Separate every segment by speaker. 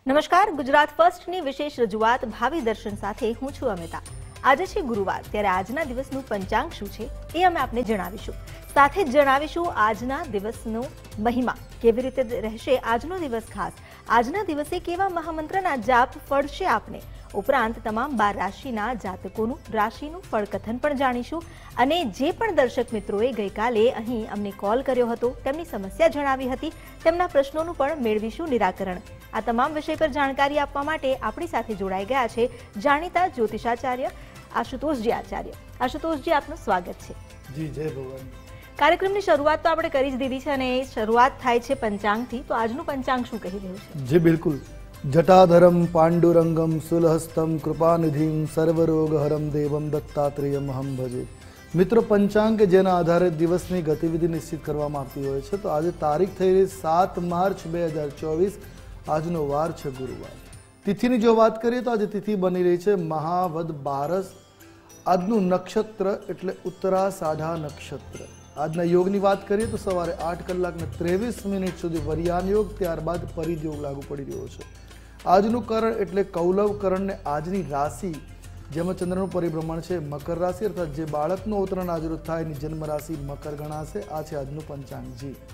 Speaker 1: નમસ્કાર, ગુજરાત ફર્સ્ટની વિશેષ રજૂઆત ભાવિ દર્શન સાથે હું છું અમિતા। આજે છે ગુરુવાર, ત્યારે આજના દિવસનું પંચાંગ શું છે એ અમે આપને જણાવીશું। સાથે જ જણાવીશું આજના દિવસનો મહિમા કેવી રીતે રહેશે, આજનો દિવસ ખાસ, આજના દિવસે કેવા મહામંત્રના જાપ ફળશે આપને। ઉપરાંત તમામ 12 રાશિના જાતકોનું રાશિનું ફળકથન પણ જાણીશું અને જે પણ દર્શક મિત્રોએ ગઈકાલે અહીં અમને કોલ કર્યો હતો, તેમની સમસ્યા જણાવી હતી, તેમના પ્રશ્નોનું પણ મેળવીશું નિરાકરણ। આ તમામ વિષય પર જાણકારી આપવા માટે આપણી સાથે જોડાઈ ગયા છે જાણીતા જ્યોતિષાચાર્ય આશુતોષજી આચાર્ય। આશુતોષજી, આપનું સ્વાગત છે।
Speaker 2: જી, જય ભગવાન।
Speaker 1: કાર્યક્રમની શરૂઆત તો આપણે કરી જ દીધી છે અને શરૂઆત થાય છે પંચાંગથી, તો આજનું પંચાંગ શું કહી રહ્યું છે?
Speaker 2: જી બિલકુલ। જટાધરમ પાંડુરંગમ સુલહસ્તમ કૃપાનિધિમ સર્વરોગહરમ દેવમ દત્તાત્રેયમ અહમ ભજે। મિત્રો, પંચાંગ કે જેના આધારે દિવસની ગતિવિધિ નિશ્ચિત કરવામાં આવતી હોય છે, તો આજે તારીખ થઈ રહી 7 માર્ચ 2024, આજનો વાર છે ગુરુવાર। તિથિની જો વાત કરીએ તો આજે તિથિ બની રહી છે મહાવદ બારસ। આજનું નક્ષત્ર એટલે ઉત્તરાષાઢા નક્ષત્ર। આજના યોગની વાત કરીએ તો સવારે 8 કલાક ને 23 મિનિટ સુધી વરિયાન યોગ, ત્યારબાદ પરિધ યોગ લાગુ પડી રહ્યો છે। આજનું કરણ એટલે કૌલવ કરણ ને આજની રાશિ જેમાં ચંદ્રનું પરિભ્રમણ છે મકર રાશિ, અર્થાત જે બાળકનું અવતરણ આજરોજ થાય એની જન્મ રાશિ મકર ગણાશે। આ છે આજનું પંચાંગ।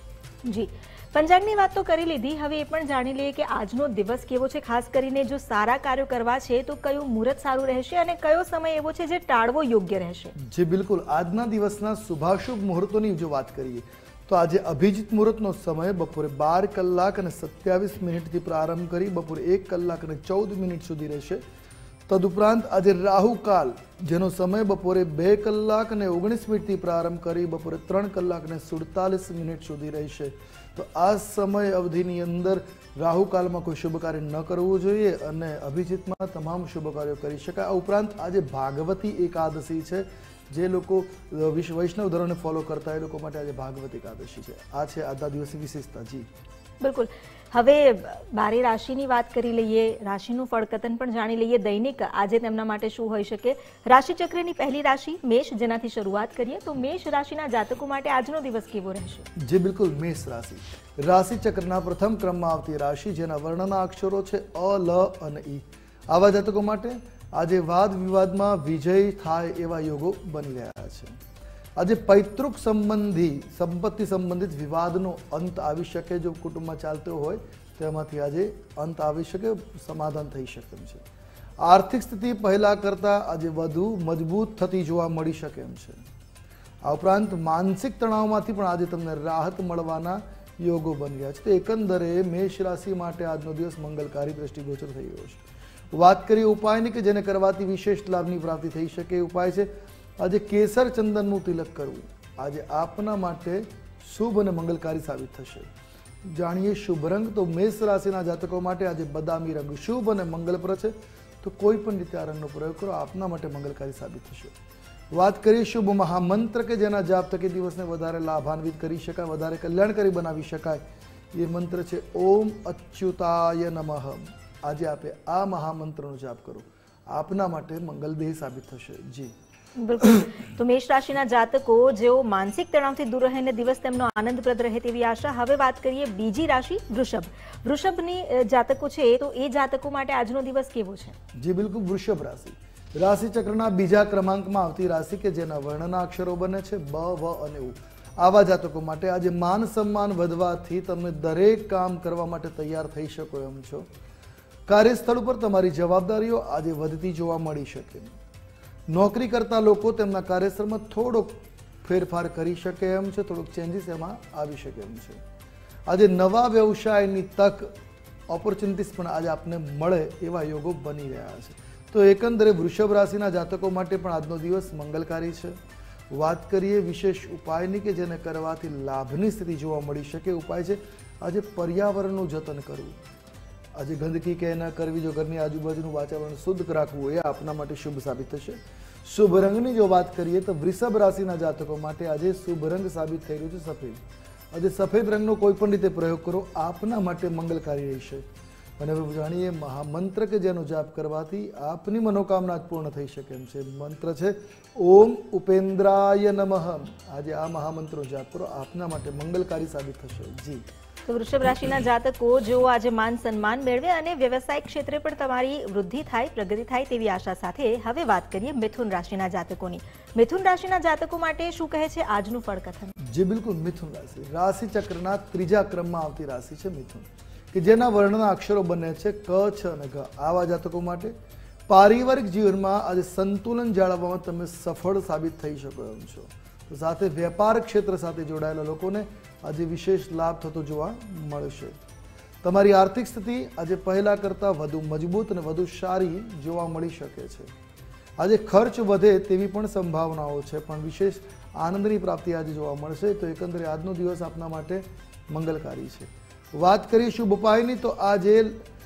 Speaker 1: જી, પંચાંગની વાત તો કરી લીધી, હવે એ પણ જાણી લઈએ કે આજનો દિવસ કેવો છે। ખાસ કરીને જો સારા કાર્યો કરવા છે તો કયું મુહૂર્ત સારું રહેશે અને કયો સમય એવો છે જે ટાળવો યોગ્ય રહેશે?
Speaker 2: જી બિલકુલ। આજના દિવસના શુભાશુભ મુહૂર્તોની જો વાત કરીએ તો આજે અભિજીત મુહૂર્તનો સમય બપોરે 12 કલાક અને 27 મિનિટથી પ્રારંભ કરી બપોરે 1 કલાક અને 14 મિનિટ સુધી રહેશે। તદુપરાંત આજે રાહુકાલ જેનો સમય બપોરે 2 કલાક અને 19 મિનિટથી પ્રારંભ કરી બપોરે 3 કલાક અને 47 મિનિટ સુધી રહેશે। તો આ સમય અવધિની અંદર રાહુકાલમાં કોઈ શુભ કાર્ય ન કરવું જોઈએ અને અભિજીતમાં તમામ શુભ કાર્યો કરી શકાય। આ ઉપરાંત આજે ભાગવતી એકાદશી છે। જે લોકો વૈષ્ણવ ધર્મને ફોલો કરતા એ લોકો માટે આજે ભાગવતી એકાદશી છે। આ છે આજના દિવસની વિશેષતા। જી
Speaker 1: બિલકુલ। હવે 12 રાશિની વાત કરી લઈએ, રાશિનું ફળકથન પણ જાણી લઈએ। દૈનિક આજે તેમના માટે શું હોઈ શકે? રાશિચક્રની પહેલી રાશિ મેષ, જેનાથી શરૂઆત કરીએ તો મેષ રાશિના જાતકો માટે આજનો દિવસ કેવો રહેશે?
Speaker 2: જી બિલકુલ। મેષ રાશિ રાશિચક્રના પ્રથમ ક્રમમાં આવતી રાશિ, જેના વર્ણના અક્ષરો છે અ, લ અને ઈ। આવા જાતકો માટે આજે વાદ વિવાદમાં વિજય થાય એવા યોગો બની રહ્યા છે। આજે પૈતૃક સંબંધી સંપત્તિ સંબંધિત વિવાદનો અંત આવી શકે। જો કુટુંબમાં ચાલતો હોય તેમાંથી આજે અંત આવી શકે, સમાધાન થઈ શકે એમ છે। આર્થિક સ્થિતિ પહેલા કરતાં આજે વધુ મજબૂત થતી જોવા મળી શકે એમ છે। આ ઉપરાંત માનસિક તણાવમાંથી પણ આજે તમને રાહત મળવાના યોગો બની રહ્યા છે। તો એકંદરે મેષ રાશિ માટે આજનો દિવસ મંગલકારી દ્રષ્ટિગોચર થઈ રહ્યો છે। વાત કરીએ ઉપાયની કે જેને કરવાથી વિશેષ લાભની પ્રાપ્તિ થઈ શકે, ઉપાય છે આજે કેસર ચંદનનું તિલક કરવું। આજે આપના માટે શુભ અને મંગલકારી સાબિત થશે। જાણીએ શુભ રંગ, તો મેષ રાશિના જાતકો માટે આજે બદામી રંગ શુભ અને મંગલપ્રદ છે। તો કોઈ પણ રીતે આ રંગનો પ્રયોગ કરો, આપના માટે મંગલકારી સાબિત થશે। વાત કરીએ શુભ મહામંત્ર કે જેના જાપ થકી દિવસને વધારે લાભાન્વિત કરી શકાય, વધારે કલ્યાણકારી બનાવી શકાય, એ મંત્ર છે ઓમ અચ્યુતાય નમઃ। આજે આપે આ મહામંત્રનો જાપ કરો, આપના માટે મંગલદેહ સાબિત થશે। જી
Speaker 1: બિલકુલ। તો મેષ રાશિના જાતકો જેઓ માનસિક તણાવથી દૂર રહીને દિવસ તેમનો આનંદપ્રદ રહે તેવી આશા। હવે વાત કરીએ બીજી રાશિ વૃષભ। વૃષભની જાતકો છે તો એ જાતકો માટે આજનો દિવસ કેવો છે?
Speaker 2: જી બિલકુલ। વૃષભ રાશિ રાશિચક્રના બીજા ક્રમાંકમાં આવતી રાશિ કે જેના વર્ણના અક્ષરો બને છે બ, વ અને ઉ। આવા જાતકો માટે આજે માન સન્માન વધવાથી તમે દરેક કામ કરવા માટે તૈયાર થઈ શકો એમ છો। કાર્યસ્થળ ઉપર તમારી જવાબદારીઓ આજે વધતી જોવા મળી શકે। નોકરી કરતા લોકો તેમના કાર્યસ્થળમાં થોડોક ફેરફાર કરી શકે એમ છે, થોડોક ચેન્જીસ એમાં આવી શકે એમ છે। આજે નવા વ્યવસાયની તક, ઓપોર્ચ્યુનિટીઝ પણ આજે આપને મળે એવા યોગો બની રહ્યા છે। તો એકંદરે વૃષભ રાશિના જાતકો માટે પણ આજનો દિવસ મંગલકારી છે। વાત કરીએ વિશેષ ઉપાયની કે જેને કરવાથી લાભની સ્થિતિ જોવા મળી શકે, ઉપાય છે આજે પર્યાવરણનું જતન કરવું। આજે ગંદકી કે ન કરવી, જો ઘરની આજુબાજુનું વાતાવરણ શુદ્ધ રાખવું એ આપના માટે શુભ સાબિત થશે। શુભ રંગની જો વાત કરીએ તો વૃષભ રાશિના જાતકો માટે આજે શુભ રંગ સાબિત થઈ રહ્યું છે સફેદ। આજે સફેદ રંગનો કોઈ પણ રીતે પ્રયોગ કરો, આપના માટે મંગલકારી રહેશે। અને હવે જાણીએ મહામંત્ર કે જેનો જાપ કરવાથી આપની મનોકામના પૂર્ણ થઈ શકે એમ છે। મંત્ર છે ઓમ ઉપેન્દ્રાય નમઃ। આજે આ મહામંત્રનો જાપ કરો, આપના માટે મંગલકારી સાબિત થશે। જી
Speaker 1: તો વૃષભ રાશિના જાતકો જેઓ આજે માન સન્માન મેળવે અને વ્યવસાયિક ક્ષેત્રે પણ તમારી વૃદ્ધિ થાય, પ્રગતિ થાય તેવી આશા સાથે હવે વાત કરીએ મિથુન રાશિના જાતકોની. મિથુન રાશિના જાતકો માટે શું કહે છે આજનું ફળકથન?
Speaker 2: જી બિલકુલ, મિથુન રાશિ ચક્રના ત્રીજા ક્રમમાં આવતી રાશિ છે મિથુન, કે જેના વર્ણના અક્ષરો બને છે ક, છ અને ઘ. આવા જાતકો માટે પારિવારિક જીવનમાં આજે સંતુલન જાળવવામાં તમે સફળ સાબિત થઈ શકો એમ છો. તો સાથે વેપાર ક્ષેત્ર સાથે જોડાયેલા લોકોને આજે વિશેષ લાભ થતો જોવા મળશે. તમારી આર્થિક સ્થિતિ આજે પહેલા કરતાં વધુ મજબૂત અને વધુ સારી જોવા મળી શકે છે. આજે ખર્ચ વધે તેવી પણ સંભાવનાઓ છે, પણ વિશેષ આનંદની પ્રાપ્તિ આજે જોવા મળશે. તો એકંદરે આજનો દિવસ આપના માટે મંગલકારી છે. વાત કરીએ શુભ ઉપાયની, તો આજે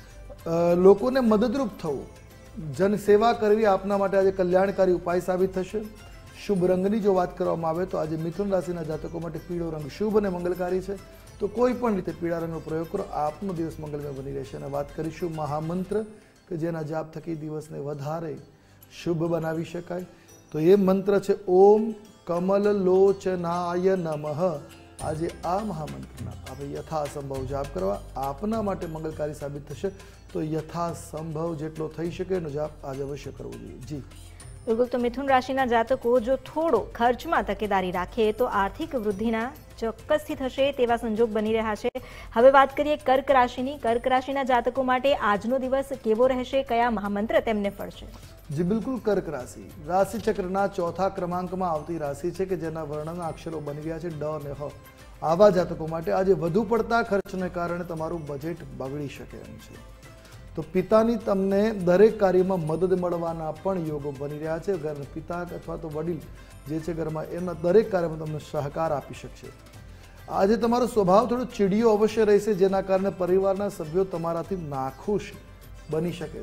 Speaker 2: લોકોને મદદરૂપ થવું, જનસેવા કરવી આપના માટે આજે કલ્યાણકારી ઉપાય સાબિત થશે. શુભ રંગની જો વાત કરવામાં આવે તો આજે મિથુન રાશિના જાતકો માટે પીળો રંગ શુભ અને મંગલકારી છે. તો કોઈ પણ રીતે પીળા રંગનો પ્રયોગ કરો, આપનો દિવસ મંગલમય બની રહેશે. અને વાત કરીશું મહામંત્ર કે જેના જાપ થકી દિવસને વધારે શુભ બનાવી શકાય. તો એ મંત્ર છે ઓમ કમલલોચનાય નમઃ. આજે આ મહામંત્રના આપણે યથાસંભવ જાપ કરવા આપના માટે મંગલકારી સાબિત થશે. તો યથાસંભવ જેટલો થઈ શકે એનો જાપ આજે અવશ્ય કરવો જોઈએ. જી
Speaker 1: બિલકુલ. તો મિથુન રાશિના જાતકો જો થોડો ખર્ચમાં તકેદારી રાખે તો આર્થિક વૃદ્ધિના ચોક્કસથી થશે તેવા સંજોગ બની રહ્યા છે. હવે વાત કરીએ કર્ક રાશિની. કર્ક રાશિના જાતકો માટે આજનો દિવસ કેવો રહેશે, કયા મહામંત્ર તેમને ફળશે?
Speaker 2: જી બિલકુલ, કર્ક રાશિ રાશિ ચક્રના ચોથા ક્રમાંકમાં આવતી રાશિ છે કે જેના વર્ણના અક્ષરો બની ગયા છે ડ અને હ. આવા જાતકો માટે આજે વધુ પડતા ખર્ચને કારણે તમારું બજેટ બગડી શકે એમ છે. તો પિતાની તમને દરેક કાર્યમાં મદદ મળવાના પણ યોગો બની રહ્યા છે. ઘરના પિતા અથવા તો વડીલ જે છે ઘરમાં એના દરેક કાર્યમાં તમને સહકાર આપી શકશે. આજે તમારો સ્વભાવ થોડો ચીડિયો અવશ્ય રહેશે, જેના કારણે પરિવારના સભ્યો તમારાથી નાખુશ બની શકે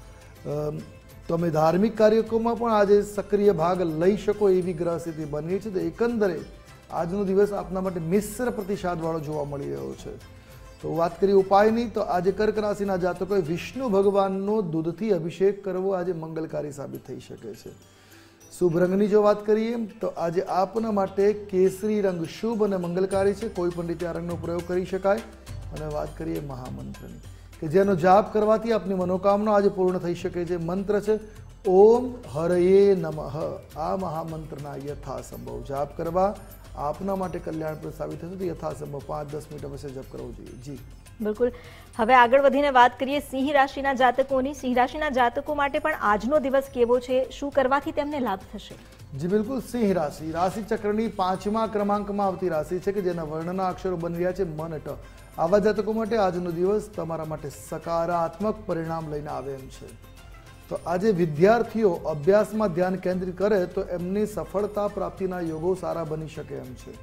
Speaker 2: છે. તમે ધાર્મિક કાર્યક્રમમાં પણ આજે સક્રિય ભાગ લઈ શકો એવી ગ્રહ સ્થિતિ બની છે. તો એકંદરે આજનો દિવસ આપના માટે મિશ્ર પ્રતિસાદવાળો જોવા મળી રહ્યો છે. તો વાત કરીએ ઉપાયની, તો આજે કર્ક રાશિના જાતકોએ વિષ્ણુ ભગવાનનો દૂધથી અભિષેક કરવો આજે મંગલકારી સાબિત થઈ શકે છે. શુભ રંગની જો વાત કરીએ તો આજે આપના માટે કેસરી રંગ શુભ અને મંગલકારી છે. કોઈ પણ રીતે આ રંગનો પ્રયોગ કરી શકાય. અને વાત કરીએ મહામંત્રની કે જેનો જાપ કરવાથી આપની મનોકામના આજે પૂર્ણ થઈ શકે છે. મંત્ર છે ઓમ હરયે નમઃ. આ મહામંત્રના યથાસંભવ જાપ કરવા આપના માટે કલ્યાણપ્રદ સાબિત થશે. તો યથાસંભવ 5-10 મિનિટ અવશ્ય જપ કરવો જોઈએ. જી
Speaker 1: બિલકુલ. હવે આગળ વધીને વાત કરીએ સિંહ રાશિના જાતકોની. સિંહ રાશિના જાતકો માટે પણ આજનો દિવસ કેવો છે, શું કરવાથી તેમને લાભ થશે?
Speaker 2: જી બિલકુલ, સિંહ રાશિ રાશિ ચક્રની 5મા ક્રમાંકમાં આવતી રાશિ છે કે જેના વર્ણના અક્ષરો બની રહ્યા છે મન ટ. આવા જાતકો માટે આજનો દિવસ તમારા માટે સકારાત્મક પરિણામ લઈને આવે એમ છે. તો આજે વિદ્યાર્થીઓ અભ્યાસમાં ધ્યાન કેન્દ્રિત કરે તો એમની સફળતા પ્રાપ્તિના યોગો સારા બની શકે એમ છે.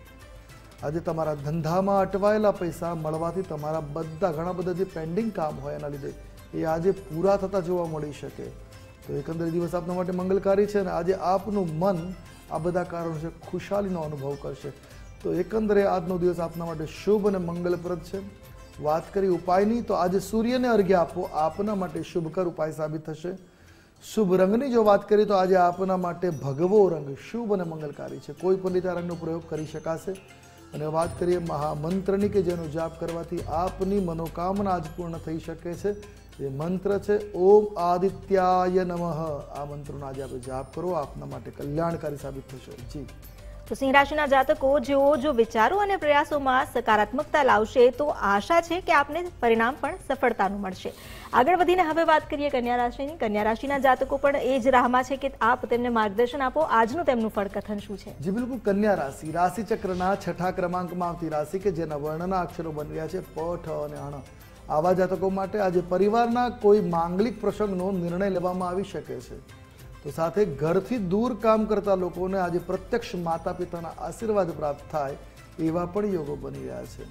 Speaker 2: આજે તમારા ધંધામાં અટવાયેલા પૈસા મળવાથી તમારા ઘણા બધા જે પેન્ડિંગ કામ હોય એના લીધે એ આજે પૂરા થતા જોવા મળી શકે. તો એકંદરે દિવસ આપના માટે મંગલકારી છે અને આજે આપનું મન આ બધા કારણોસર ખુશાલીનો અનુભવ કરશે. તો એકંદરે આજનો દિવસ આપના માટે શુભ અને મંગલપ્રદ છે. વાત કરી ઉપાયની, તો આજે સૂર્યને અર્ઘ્ય આપવો આપના માટે શુભકર ઉપાય સાબિત થશે. શુભ રંગની જો વાત કરીએ તો આજે આપના માટે ભગવો રંગ શુભ અને મંગલકારી છે. કોઈ પણ રીતે આ રંગનો પ્રયોગ કરી શકાશે. અને વાત કરીએ મહામંત્રની કે જેનો જાપ કરવાથી આપની મનોકામના આજ પૂર્ણ થઈ શકે છે. એ મંત્ર છે ઓમ આદિત્યાય નમઃ. આ મંત્રનો આજે આપણે જાપ કરો, આપના માટે કલ્યાણકારી સાબિત થશે. જી
Speaker 1: તો સિંહ રાશિના જાતકો જેઓ જો વિચારો અને પ્રયાસોમાં સકારાત્મકતા લાવશે તો આશા છે કે આપને પરિણામ પણ સફળતાનું મળશે. આગળ વધીને હવે વાત કરીએ કન્યા રાશિની. કન્યા રાશિના જાતકો પણ એ જ રાહમાં છે કે આપ તેમને માર્ગદર્શન આપો. આજનું તેમનું ફળકથન શું છે?
Speaker 2: જી બિલકુલ, કન્યા રાશિ રાશિ ચક્રના 6થા ક્રમાંકમાં આવતી રાશિ કે જેના વર્ણના અક્ષરો બની રહ્યા છે પ, ઠ અને અણ. આવા જાતકો માટે આજે પરિવારના કોઈ માંગલિક પ્રસંગનો નિર્ણય લેવામાં આવી શકે છે. તો સાથે ઘરથી દૂર કામ કરતા લોકોને આજે પ્રત્યક્ષ માતા પિતાના આશીર્વાદ પ્રાપ્ત થાય એવા પણ યોગો બની રહ્યા છે.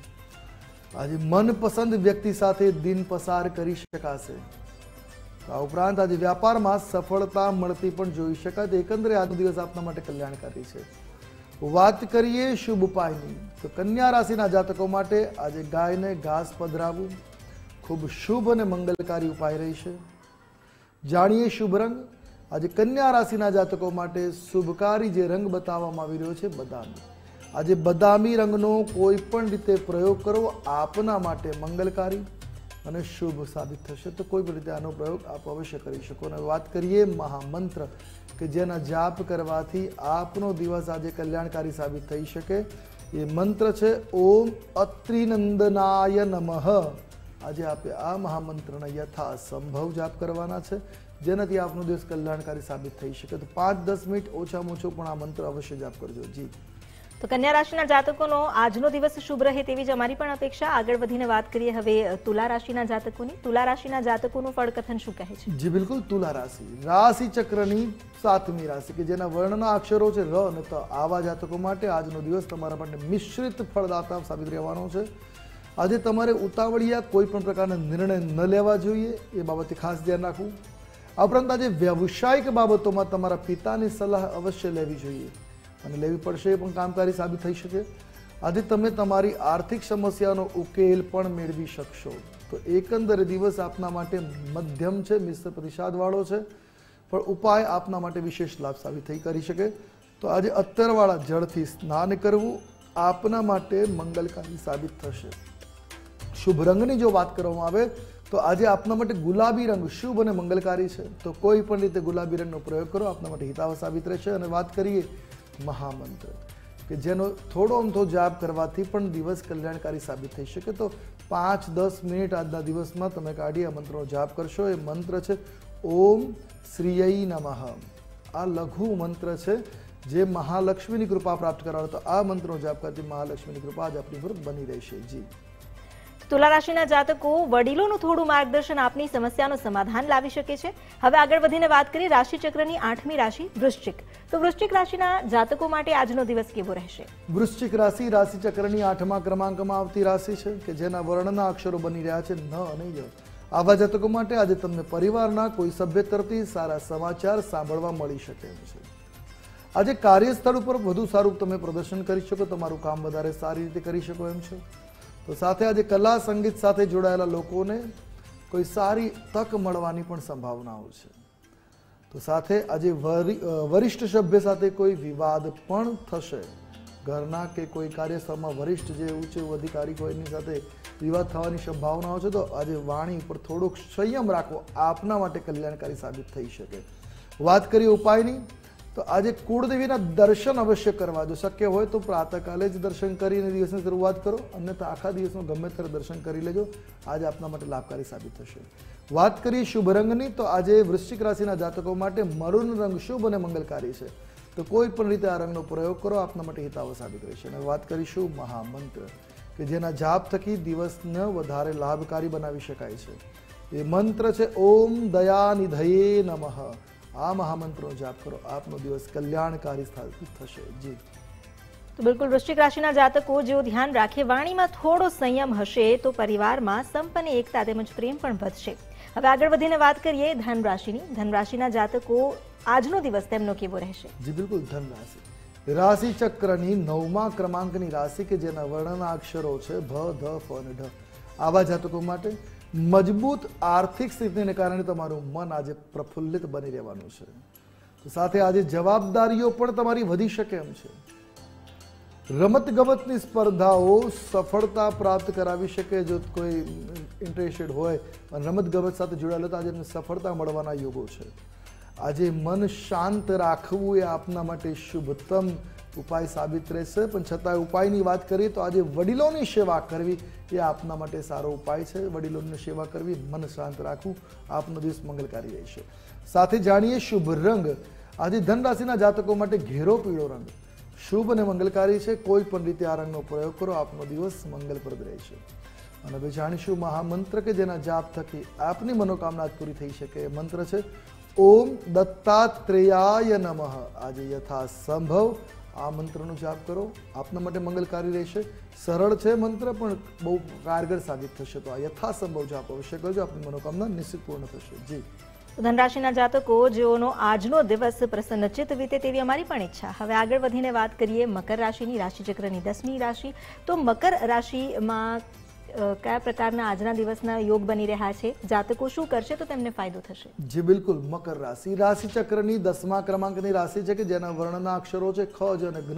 Speaker 2: આજે મનપસંદ વ્યક્તિ સાથે દિન પસાર કરી શકાશે. આ ઉપરાંત આજે વ્યાપારમાં સફળતા મળતી પણ જોઈ શકાય. એકંદરે આજનો દિવસ આપના માટે કલ્યાણકારી છે. વાત કરીએ શુભ ઉપાયની, તો કન્યા રાશિના જાતકો માટે આજે ગાયને ઘાસ પધરાવવું ખૂબ શુભ અને મંગલકારી ઉપાય રહેશે. જાણીએ શુભ રંગ. આજે કન્યા રાશિના જાતકો માટે શુભકારી જે રંગ બતાવવામાં આવી રહ્યો છે બદામી. આજે બદામી રંગનો કોઈ પણ રીતે પ્રયોગ કરવો આપના માટે મંગલકારી અને શુભ સાબિત થશે. તો કોઈ પણ રીતે આનો પ્રયોગ આપ અવશ્ય કરી શકો. અને વાત કરીએ મહામંત્ર કે જેના જાપ કરવાથી આપનો દિવસ આજે કલ્યાણકારી સાબિત થઈ શકે. એ મંત્ર છે ઓમ અત્રિનંદનાય નમઃ. આજે આપે આ મહામંત્રના યથા સંભવ જાપ કરવાના છે, જેનાથી આપનો દિવસ કલ્યાણકારી સાબિત થઈ શકે. તો 5-10 મિનિટ ઓછામાં ઓછો પણ આ મંત્ર અવશ્ય જાપ કરજો. જી.
Speaker 1: તો કન્યા રાશિના જાતકોનો આજનો દિવસ શુભ રહે તેવી જ અમારી પણ અપેક્ષા. આગળ વધીને વાત કરીએ હવે તુલા રાશિના જાતકોની. તુલા રાશિના જાતકોનું ફળકથન શું કહે છે?
Speaker 2: જી બિલકુલ. તુલા રાશિ રાશિ ચક્રની 7મી રાશિ કે જેના વર્ણના અક્ષરો છે ર અને ત. આવા જાતકો માટે આજનો દિવસ તમારા માટે મિશ્રિત ફળદાતા સાબિત રહેવાનો છે. આજે તમારે ઉતાવળિયા કોઈ પણ પ્રકારના નિર્ણય ન લેવા જોઈએ, એ બાબતે ખાસ ધ્યાન રાખવું. આ ઉપરાંત આજે વ્યવસાયિક બાબતોમાં તમારા પિતાની સલાહ અવશ્ય લેવી જોઈએ અને લેવી પડશે, એ પણ કામકારી સાબિત થઈ શકે. આજે તમે તમારી આર્થિક સમસ્યાનો ઉકેલ પણ મેળવી શકશો. તો એકંદરે દિવસ આપના માટે મધ્યમ છે, મિશ્ર પ્રતિસાદવાળો છે, પણ ઉપાય આપના માટે વિશેષ લાભ સાબિત થઈ કરી શકે. તો આજે અત્તરવાળા જળથી સ્નાન કરવું આપના માટે મંગલકારી સાબિત થશે. શુભ રંગની જો વાત કરવામાં આવે તો આજે આપના માટે ગુલાબી રંગ શુભ અને મંગલકારી છે. તો કોઈ પણ રીતે ગુલાબી રંગનો પ્રયોગ કરો, આપના માટે હિતાવ સાબિત રહેશે. અને વાત કરીએ મહામંત્ર કે જેનો થોડો અમથો જાપ કરવાથી પણ દિવસ કલ્યાણકારી સાબિત થઈ શકે. તો 5-10 મિનિટ આજના દિવસમાં તમે કાઢી આ મંત્રનો જાપ કરશો. એ મંત્ર છે ઓમ શ્રીયૈ નમઃ. આ લઘુ મંત્ર છે જે મહાલક્ષ્મીની કૃપા પ્રાપ્ત કરાવે. તો આ મંત્રનો જાપ કરતી મહાલક્ષ્મીની કૃપા આજ આપણી પર બની રહેશે. જી.
Speaker 1: તુલા રાશિના જાતકો વડીલોનું થોડું માર્ગદર્શન આપની સમસ્યાનું સમાધાન લાવી શકે છે. હવે આગળ વધીને વાત કરીએ રાશિચક્રની 8મી રાશિ વૃશ્ચિક. તો વૃશ્ચિક રાશિના જાતકો માટે આજનો દિવસ કેવો રહેશે?
Speaker 2: વૃશ્ચિક રાશિ રાશિચક્રની 8મા ક્રમાંકમાં આવતી રાશિ છે કે જેના વર્ણના અક્ષરો બની રહ્યા છે ન અને ય. આવા જાતકો માટે આજે તમને પરિવારના કોઈ સભ્ય તરફથી સારા સમાચાર સાંભળવા મળી શકે એમ છે. આજે કાર્યસ્થળ ઉપર વધુ સારું તમે પ્રદર્શન કરી શકો, તમારું કામ વધારે સારી રીતે કરી શકો એમ છે. તો સાથે આજે કલા સંગીત સાથે જોડાયેલા લોકોને કોઈ સારી તક મળવાની પણ સંભાવનાઓ છે. તો સાથે આજે વરિષ્ઠ સભ્ય સાથે કોઈ વિવાદ પણ થશે. ઘરના કે કોઈ કાર્યસ્થળમાં વરિષ્ઠ જે ઉચ્ચ અધિકારી હોય એની સાથે વિવાદ થવાની સંભાવનાઓ છે. તો આજે વાણી ઉપર થોડોક સંયમ રાખવો આપના માટે કલ્યાણકારી સાબિત થઈ શકે. વાત કરીએ ઉપાયની તો આજે કુળદેવીના દર્શન અવશ્ય કરવા. જો શક્ય હોય તો પ્રાતઃકાલે જ દર્શન કરીને દિવસની શરૂઆત કરો, અન્યથા આખા દિવસમાં ગમે ત્યારે દર્શન કરી લેજો. આજે આપના માટે લાભકારી સાબિત થશે. વાત કરીએ શુભ રંગની તો આજે વૃશ્ચિક રાશિના જાતકો માટે મરૂન રંગ શુભ અને મંગલકારી છે. તો કોઈ પણ રીતે આ રંગનો પ્રયોગ કરો, આપના માટે હિતાવ સાબિત રહેશે. અને વાત કરીશું મહામંત્ર કે જેના જાપ થકી દિવસને વધારે લાભકારી બનાવી શકાય છે. એ મંત્ર છે ઓમ દયાનિધયે નમઃ. આ મહામંત્રનો જાપ કરો, આપનો દિવસ કલ્યાણકારી સાબિત થશે. જી.
Speaker 1: તો બિલકુલ વૃશ્ચિક રાશિના જાતકો જેઓ ધ્યાન રાખે વાણીમાં થોડો સંયમ હશે તો પરિવારમાં સંપ અને એકતા તેમજ પ્રેમ પણ વધશે. હવે આગળ વધીને વાત કરીએ ધન રાશિની. ધન રાશિના જાતકો આજનો દિવસ તેમનો કેવો રહેશે?
Speaker 2: જી બિલકુલ. ધન રાશિ રાશિ ચક્રની 9મા ક્રમાંકની રાશિ કે જેના વર્ણના અક્ષરો છે ભ, ધ, ફ અને ઢ. આવા જાતકો માટે મજબૂત આર્થિક સ્થિતિને કારણે તમારું મન આજે પ્રફુલ્લિત બની રહેવાનું છે. તો સાથે આજે જવાબદારીઓ પણ તમારી વધી શકે એમ છે. રમતગમતની સ્પર્ધાઓ સફળતા પ્રાપ્ત કરાવી શકે. જો કોઈ ઇન્ટરેસ્ટેડ હોય અને રમતગમત સાથે જોડાયેલો તો આજે એમને સફળતા મળવાના યોગો છે. આજે મન શાંત રાખવું એ આપના માટે શુભતમ ઉપાય સાબિત રહેશે. પણ છતાં ઉપાયની વાત કરીએ તો આજે વડીલોની સેવા કરવી એ આપના માટે સારો ઉપાય છે. વડીલોની સેવા કરવી, મન શાંત રાખવું, આપનો દિવસ મંગલકારી રહેશે. સાથે જાણીએ શુભ રંગ. આજે ધન રાશિના જાતકો માટે ઘેરો પીળો રંગ શુભ અને મંગલકારી છે. કોઈ પણ રીતે આ રંગનો પ્રયોગ કરો, આપનો દિવસ મંગલપ્રદ રહેશે. અને હવે જાણીશું મહામંત્ર કે જેના જાપ થકી આપની મનોકામના પૂરી થઈ શકે. એ મંત્ર છે ઓમ દત્તાત્રેયાય નમઃ. આજે યથા સંભવ આ મંત્રનો જાપ કરો, આપના માટે મંગલકારી રહેશે. સરળ છે મંત્ર પણ બહુ કારગર સાબિત થશે. તો આ યથાસંભવ જાપ અવશ્ય કરજો, આપની મનોકામના નિશ્ચિત પૂર્ણ થશે. જી.
Speaker 1: ધનરાશિના જાતકો જેઓનો આજનો દિવસ પ્રસન્નચિત્ત વીતે તેવી અમારી પણ ઈચ્છા. હવે આગળ વધીને વાત કરીએ મકર રાશિની. રાશિચક્રની 10મી રાશિ. તો મકર રાશિમાં કયા પ્રકારના આજના દિવસના યોગ બની રહ્યા છે? જાતકો શું કરશે તો તેમને ફાયદો થશે?
Speaker 2: જી બિલકુલ. મકર રાશિ રાશિચક્રની 10મા ક્રમાંકની રાશિ છે કે જેના વર્ણના અક્ષરો છે ખ, જ અને જ્ઞ.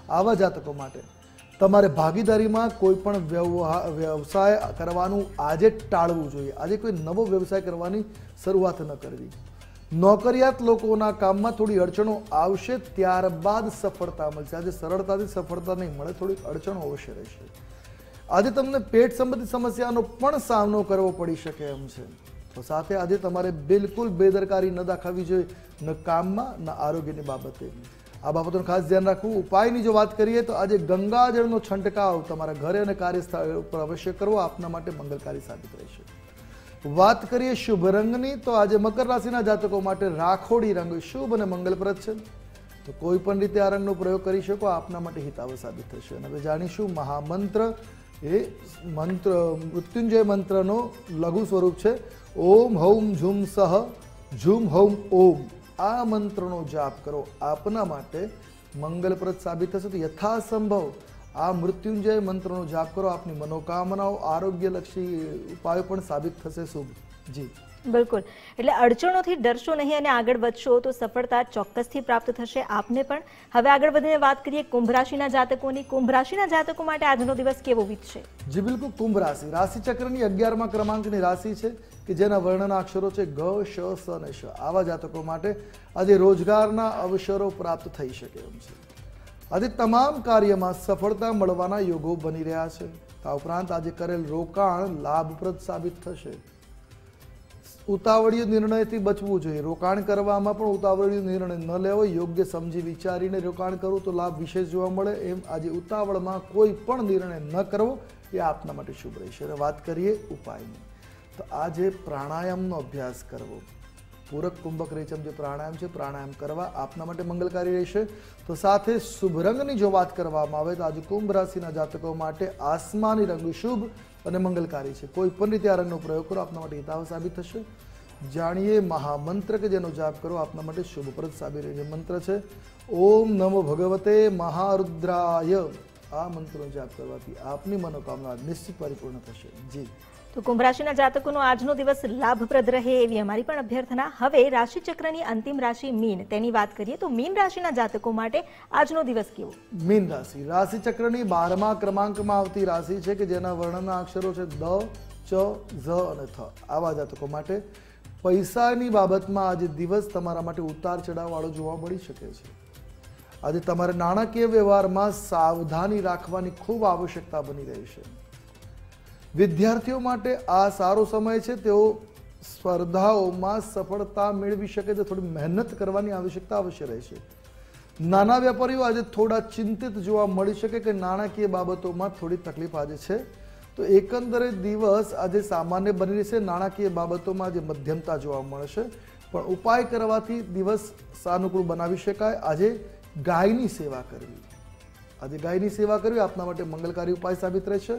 Speaker 2: આવા જાતકો માટે તમારે ભાગીદારીમાં કોઈ પણ વ્યવસાય કરવાનું આજે ટાળવું જોઈએ. આજે કોઈ નવો વ્યવસાય કરવાની શરૂઆત ન કરવી. નોકરિયાત લોકોના કામમાં થોડી અડચણો આવશે, ત્યારબાદ સફળતા મળશે. આજે સરળતાથી સફળતા નહીં મળે, થોડીક અડચણો અવશ્ય રહેશે. આજે તમને પેટ સંબંધિત સમસ્યાનો પણ સામનો કરવો પડી શકે એમ છે. તો સાથે આજે તમારે બિલકુલ બેદરકારી ન દાખવવી જોઈએ, ન કામમાં ન આરોગ્યની બાબતે. આ બાબતોનું ખાસ ધ્યાન રાખવું. ઉપાયની જો વાત કરીએ તો આજે ગંગાજળનો છંટકાવ તમારા ઘરે અને કાર્યસ્થળ ઉપર અવશ્ય કરવો, આપના માટે મંગલકારી સાબિત રહેશે. વાત કરીએ શુભ રંગની, તો આજે મકર રાશિના જાતકો માટે રાખોડી રંગ શુભ અને મંગલપ્રદ છે. તો કોઈ પણ રીતે આ રંગનો પ્રયોગ કરી શકો, આપના માટે હિતાવ સાબિત થશે. અને હવે જાણીશું મહામંત્ર. એ મંત્ર મૃત્યુંજય મંત્રનો લઘુ સ્વરૂપ છે. ઓમ હૌમ ઝુમ સહ ઝુમ હૌમ ઓમ. આ મંત્રનો જાપ કરો, આપના માટે મંગલપ્રદ સાબિત થશે. તો યથાસંભવ આ મૃત્યુંજય મંત્રનો જાપ કરો, આપની મનોકામનાઓ આરોગ્યલક્ષી ઉપાયો પણ સાબિત થશે શુભ. જી
Speaker 1: બિલકુલ. એટલે અડચણોથી ડરશો નહીં અને આગળ વધશો તો સફળતા ચોક્કસથી પ્રાપ્ત થશે આપને પણ. હવે આગળ વધીને વાત કરીએ કુંભ રાશિના જાતકોની. કુંભ રાશિના જાતકો માટે આજનો દિવસ કેવો વીતશે?
Speaker 2: જી બિલકુલ. કુંભ રાશિ રાશિચક્રની 11મા ક્રમાંકની રાશિ છે કે જેના વર્ણના અક્ષરો છે ગ, શ, સ અને શ. આવા જાતકો માટે આજે રોજગારના અવસરો પ્રાપ્ત થઈ શકે એમ છે. આજે તમામ કાર્યમાં સફળતા મળવાના યોગો બની રહ્યા છે. આ ઉપરાંત આજે કરેલ રોકાણ લાભપ્રદ સાબિત થશે. ઉતાવળીય નિર્ણયથી બચવું જોઈએ. રોકાણ કરવામાં પણ ઉતાવળીય નિર્ણય ન લેવો, યોગ્ય સમજી વિચારીને રોકાણ કરવું તો લાભ વિશેષ જોવા મળે. એમ આજે ઉતાવળમાં કોઈ પણ નિર્ણય ન કરવો એ આપના માટે શુભ રહેશે. અને વાત કરીએ ઉપાયની, તો આજે પ્રાણાયામનો અભ્યાસ કરવો. પૂરક કુંભક રેચમ જે પ્રાણાયામ છે, પ્રાણાયામ કરવા આપના માટે મંગલકારી રહેશે. તો સાથે શુભ રંગની જો વાત કરવામાં આવે તો આજે કુંભ રાશિના જાતકો માટે આસમાની રંગ શુભ અને મંગલકારી છે. કોઈ પણ રીતે આ રંગનો પ્રયોગ કરો, આપના માટે હિતાવ સાબિત થશે. જાણીએ મહામંત્ર કે જેનો જાપ કરો આપના માટે શુભપ્રદ સાબિત રહેશે. મંત્ર છે ઓમ નમો ભગવતે મહારુદ્રાય. આ મંત્રનો જાપ કરવાથી આપની મનોકામના નિશ્ચિત પરિપૂર્ણ થશે. જી
Speaker 1: તો કુંભ રાશિના જાતકોનો આજનો દિવસ લાભપ્રદ રહે એવી અમારી પણ અભ્યર્થના. હવે રાશિચક્રની અંતિમ રાશિ મીન, તેની વાત કરીએ તો મીન રાશિના જાતકો માટે આજનો દિવસ કેવો?
Speaker 2: મીન રાશિ રાશિચક્રની 12મા ક્રમાંકમાં આવતી રાશિ છે કે જેના વર્ણના અક્ષરો છે દ, ચ, ઝ અને થ. આવા જાતકો માટે પૈસાની બાબતમાં આજે દિવસ તમારા માટે ઉતાર ચઢાવ વાળો જોવા મળી શકે છે. આજે તમારે નાણાકીય વ્યવહારમાં સાવધાની રાખવાની ખૂબ આવશ્યકતા બની રહી છે. વિદ્યાર્થીઓ માટે આ સારો સમય છે. તેઓ સ્પર્ધાઓમાં સફળતા મેળવી શકે તો થોડી મહેનત કરવાની આવશ્યકતા અવશ્ય રહેશે. નાના વેપારીઓ આજે થોડા ચિંતિત જોવા મળી શકે કે નાણાકીય બાબતોમાં થોડી તકલીફ આજે છે. તો એકંદરે દિવસ આજે સામાન્ય બની રહેશે. નાણાકીય બાબતોમાં આજે મધ્યમતા જોવા મળશે, પણ ઉપાય કરવાથી દિવસ સાનુકૂળ બનાવી શકાય. આજે ગાયની સેવા કરવી, આજે ગાયની સેવા કરવી આપના માટે મંગલકારી ઉપાય સાબિત રહેશે.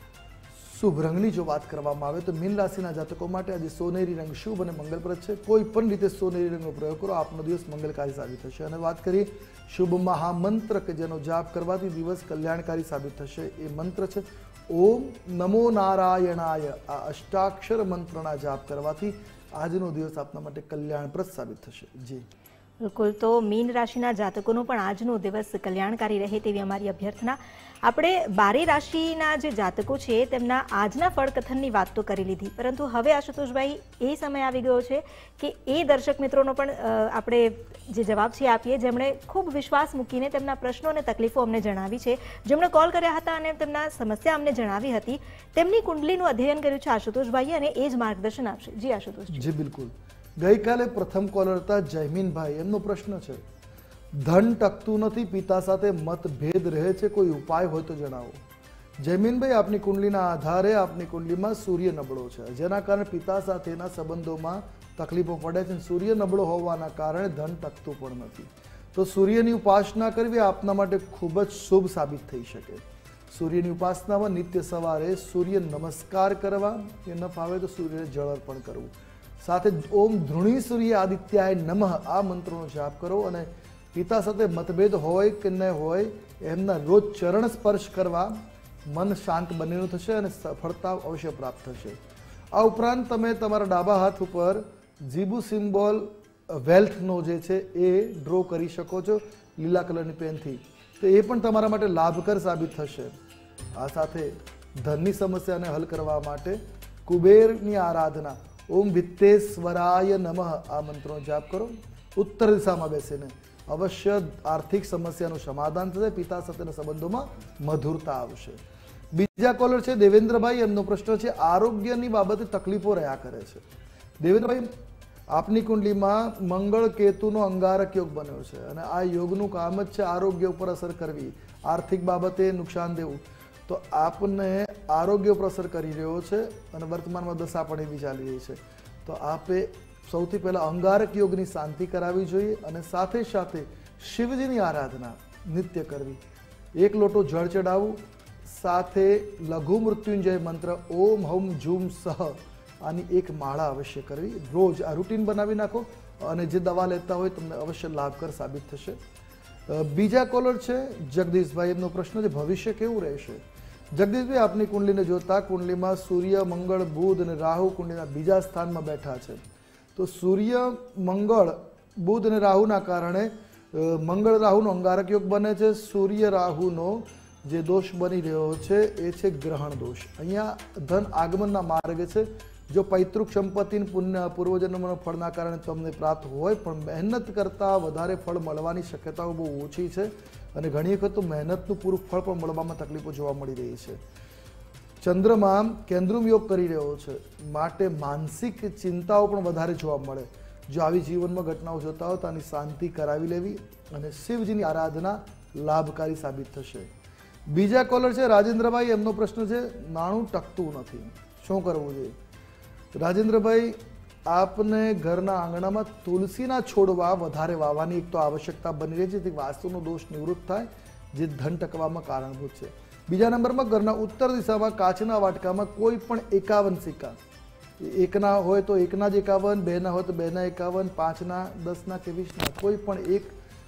Speaker 2: શુભ રંગની જો વાત કરવામાં આવે તો મીન રાશિના જાતકો માટે આજે સોનેરી રંગ શુભ અને મંગલપ્રદ છે. કોઈ પણ રીતે સોનેરી રંગનો પ્રયોગ કરો, આપનો દિવસ મંગલકારી સાબિત થશે. અને વાત કરીએ શુભ મહામંત્ર કે જેનો જાપ કરવાથી દિવસ કલ્યાણકારી સાબિત થશે. એ મંત્ર છે ઓમ નમો નારાયણાય. આ અષ્ટાક્ષર મંત્રના જાપ કરવાથી આજનો દિવસ આપના માટે કલ્યાણપ્રદ સાબિત થશે. જી
Speaker 1: બિલકુલ. તો મીન રાશિના જાતકોનો પણ આજનો દિવસ કલ્યાણકારી રહે તેવી અમારી અભ્યર્થના. આપણે 12 રાશિના જે જાતકો છે તેમના આજના ફળકથનની વાત તો કરી લીધી, પરંતુ હવે આશુતોષભાઈ એ સમય આવી ગયો છે કે એ દર્શક મિત્રોનો પણ આપણે જે જવાબ છે આપીએ જેમણે ખૂબ વિશ્વાસ મૂકીને તેમના પ્રશ્નો અને તકલીફો અમને જણાવી છે, જેમણે કોલ કર્યા હતા અને તેમના સમસ્યા અમને જણાવી હતી. તેમની કુંડલીનું અધ્યયન કર્યું છે આશુતોષભાઈ અને એ જ માર્ગદર્શન આપશે. જી આશુતોષ.
Speaker 2: જી બિલકુલ. ગઈકાલે પ્રથમ કોલર હતા જયમીનભાઈ. એમનો પ્રશ્ન છે ધન ટકતું નથી, પિતા સાથે મતભેદ રહે છે, કોઈ ઉપાય હોય તો જણાવો. જયમીનભાઈ, આપની કુંડલીના આધારે આપની કુંડલીમાં સૂર્ય નબળો છે, જેના કારણે પિતા સાથેના સંબંધોમાં તકલીફો પડે છે. સૂર્ય નબળો હોવાના કારણે ધન ટકતું પણ નથી. તો સૂર્યની ઉપાસના કરવી આપના માટે ખૂબ જ શુભ સાબિત થઈ શકે. સૂર્યની ઉપાસનામાં નિત્ય સવારે સૂર્ય નમસ્કાર કરવા, એ ન ફાવે તો સૂર્યને જળ અર્પણ કરવું. સાથે ઓમ ધૃણી સૂર્ય આદિત્યાય નમઃ આ મંત્રનો જાપ કરો. અને પિતા સાથે મતભેદ હોય કે ન હોય એમના રોજ ચરણ સ્પર્શ કરવા, મન શાંત બનેલું થશે અને સફળતા અવશ્ય પ્રાપ્ત થશે. આ ઉપરાંત તમે તમારા ડાબા હાથ ઉપર જીબુ સિમ્બોલ વેલ્થનો જે છે એ ડ્રો કરી શકો છો લીલા કલરની પેનથી. તો એ પણ તમારા માટે લાભકર સાબિત થશે. આ સાથે ધનની સમસ્યાને હલ કરવા માટે કુબેરની આરાધના ઓમ વિત્તેશ્વરાય નમઃ આ મંત્રનો જાપ કરો. ઉત્તર દિશામાં બેસીને અવશ્ય આર્થિક સમસ્યાનું સમાધાન થશે. પિતા સાથેના સંબંધોમાં મધુરતા આવશે. બીજા કોલર છે દેવેન્દ્રભાઈ. એમનો પ્રશ્ન છે આરોગ્યની બાબતે તકલીફો રહ્યા કરે છે. દેવેન્દ્રભાઈ, આપની કુંડલીમાં મંગળ કેતુનો અંગારક યોગ બન્યો છે અને આ યોગનું કામ જ છે આરોગ્ય ઉપર અસર કરવી, આર્થિક બાબતે નુકસાન દેવું. તો આપને આરોગ્ય ઉપર અસર કરી રહ્યો છે અને વર્તમાનમાં દશા પણ એવી ચાલી રહી છે. તો આપે સૌથી પહેલા અંગારક યોગની શાંતિ કરાવવી જોઈએ અને સાથે સાથે શિવજીની આરાધના નિત્ય કરવી. એક લોટો જળ ચડાવવું, સાથે લઘુ મૃત્યુંજય મંત્ર ઓમ હમ ઝૂમ સહ આની એક માળા અવશ્ય કરવી. રોજ આ રૂટીન બનાવી નાખો અને જે દવા લેતા હોય તમને અવશ્ય લાભકર સાબિત થશે. બીજા કોલર છે જગદીશભાઈ. એમનો પ્રશ્ન છે ભવિષ્ય કેવું રહેશે. જગદીશભાઈ, આપની કુંડલીને જોતા કુંડલીમાં સૂર્ય, મંગળ, બુધ અને રાહુ કુંડલીના બીજા સ્થાનમાં બેઠા છે. તો સૂર્ય, મંગળ, બુધ અને રાહુના કારણે મંગળ રાહુનો અંગારક યોગ બને છે. સૂર્ય રાહુનો જે દોષ બની રહ્યો છે એ છે ગ્રહણ દોષ. અહીંયા ધન આગમનના માર્ગે છે. જો પૈતૃક સંપત્તિ પુણ્ય પૂર્વજન્મના ફળના કારણે તમને પ્રાપ્ત હોય પણ મહેનત કરતાં વધારે ફળ મળવાની શક્યતાઓ બહુ ઓછી છે અને ઘણી વખત તો મહેનતનું પૂરું ફળ પણ મળવામાં તકલીફો જોવા મળી રહી છે. ચંદ્રમા કેન્દ્રુમ યોગ કરી રહ્યો છે માટે માનસિક ચિંતાઓ પણ વધારે જોવા મળે. જો આવી જીવનમાં ઘટનાઓ જોતા હોય તો આની શાંતિ કરાવી લેવી અને શિવજીની આરાધના લાભકારી સાબિત થશે. બીજા કોલર છે રાજેન્દ્રભાઈ. એમનો પ્રશ્ન છે નાણું ટકતું નથી, શું કરવું જોઈએ. રાજેન્દ્રભાઈ, આપને ઘરના આંગણામાં તુલસીના છોડવા વધારે વાવવાની એક તો આવશ્યકતા બની રહી છે જેથી વાસ્તુનો દોષ નિવૃત્ત થાય જે ધન ટકવામાં કારણભૂત છે. બીજા નંબરમાં ઘરના ઉત્તર દિશામાં કાચના વાટકામાં કોઈ પણ 51 સિક્કા, એકના હોય તો એકના જ 51, બેના હોય તો બેના 51, 5ના, 10ના કે 20ના કોઈ પણ એક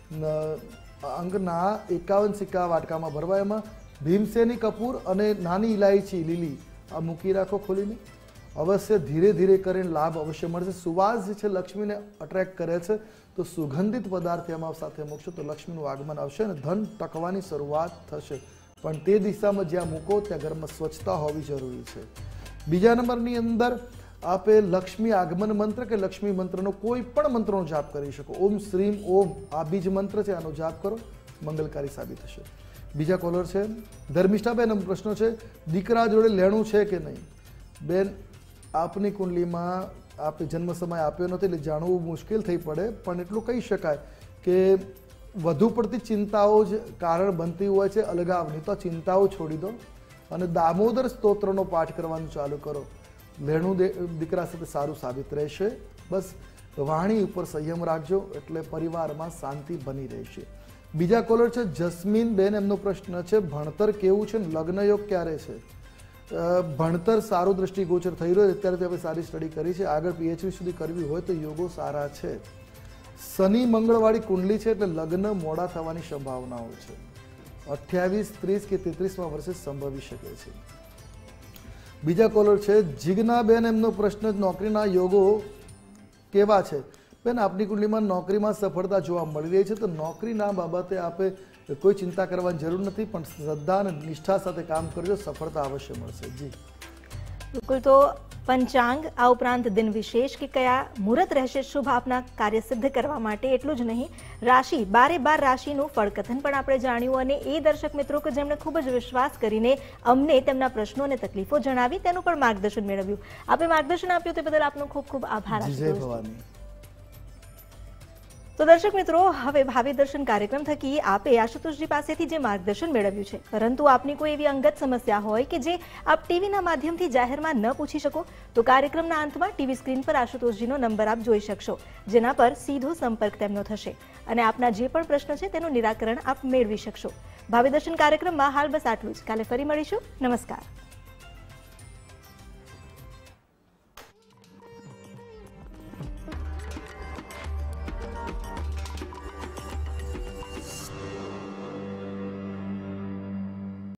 Speaker 2: અંગના 51 સિક્કા વાટકામાં ભરવા. એમાં ભીમસેની કપૂર અને નાની ઇલાયચી લીલી આ મૂકી રાખો ખોલીને. અવશ્ય ધીરે ધીરે કરીને લાભ અવશ્ય મળશે. સુવાસ જે છે લક્ષ્મીને અટ્રેક્ટ કરે છે તો સુગંધિત પદાર્થ એમાં સાથે મૂકશો તો લક્ષ્મીનું આગમન આવશે અને ધન ટકવાની શરૂઆત થશે. પણ તે દિશામાં જ્યાં મૂકો ત્યાં ઘરમાં સ્વચ્છતા હોવી જરૂરી છે. બીજા નંબરની અંદર આપે લક્ષ્મી આગમન મંત્ર કે લક્ષ્મી મંત્રનો કોઈ પણ મંત્રનો જાપ કરી શકો. ઓમ શ્રીમ ઓમ આ બીજ મંત્ર છે, આનો જાપ કરો, મંગલકારી સાબિત થશે. બીજા કોલર છે ધર્મિષ્ઠાબેન. એમ પ્રશ્ન છે દીકરા જોડે લેણું છે કે નહીં. બેન, આપની કુંડલીમાં આપે જન્મ સમય આપ્યો નથી એટલે જાણવું મુશ્કેલ થઈ પડે પણ એટલું કહી શકાય કે વધુ પડતી ચિંતાઓ જ કારણ બનતી હોય છે અલગાવની. તો ચિંતાઓ છોડી દો અને દામોદર સ્તોત્રનો પાઠ કરવાનું ચાલુ કરો. લેણું દીકરા સાથે સારું સાબિત રહેશે. બસ વાણી ઉપર સંયમ રાખજો એટલે પરિવારમાં શાંતિ બની રહેશે. બીજા કોલર છે જસ્મીન બેન. એમનો પ્રશ્ન છે ભણતર કેવું છે, લગ્ન યોગ ક્યારે છે. ભણતર સારું દ્રષ્ટિગોચર થઈ રહ્યો. અત્યારે તો આપણે સારી સ્ટડી કરી છે, આગળ PhD સુધી કરવી હોય તો યોગો સારા છે. શનિ મંગળવાળી કુંડલી છે એટલે લગ્ન મોડા થવાની સંભાવનાઓ છે. 28, 30 કે 33માં વર્ષે સંભવી શકે છે. બીજા કોલર છે જીજ્ઞાબેન. એમનો પ્રશ્ન નોકરીના યોગો કેવા છે. બેન, આપની કુંડલીમાં નોકરીમાં સફળતા જોવા મળી રહી છે તો નોકરીના બાબતે આપે કોઈ ચિંતા કરવાની જરૂર નથી પણ શ્રદ્ધા અને નિષ્ઠા સાથે કામ કરજો, સફળતા અવશ્ય મળશે. જી
Speaker 1: બિલકુલ. તો પંચાંગ આ ઉપરાંત દિન વિશેષ કે કયા મુહૂર્ત રહેશે શુભ આપના કાર્ય સિદ્ધ કરવા માટે એટલું જ નહીં, રાશિ 12 રાશિનું ફળકથન પણ આપણે જાણ્યું અને એ દર્શક મિત્રો કે જેમણે ખૂબ જ વિશ્વાસ કરીને અમને તેમના પ્રશ્નો અને તકલીફો જણાવી તેનું પણ માર્ગદર્શન મેળવ્યું. આપે માર્ગદર્શન આપ્યું તે બદલ આપનો ખૂબ ખૂબ આભાર.
Speaker 2: જય ભવાની.
Speaker 1: તો દર્શક મિત્રો, હવે ભાવિ દર્શન કાર્યક્રમ થકી આપે આશુતોષજી પાસેથી જે માર્ગદર્શન મેળવ્યું છે પરંતુ આપની કોઈ એવી અંગત સમસ્યા હોય કે જે આપ ટીવીના માધ્યમથી જાહેરમાં ન પૂછી શકો તો કાર્યક્રમના અંતમાં ટીવી સ્ક્રીન પર આશુતોષજીનો નંબર આપ જોઈ શકશો જેના પર સીધો સંપર્ક તેમનો થશે અને આપના જે પણ પ્રશ્ન છે તેનું નિરાકરણ આપ મેળવી શકશો. ભાવિ દર્શન કાર્યક્રમમાં હાલ બસ આટલું જ. કાલે ફરી મળીશું. નમસ્કાર.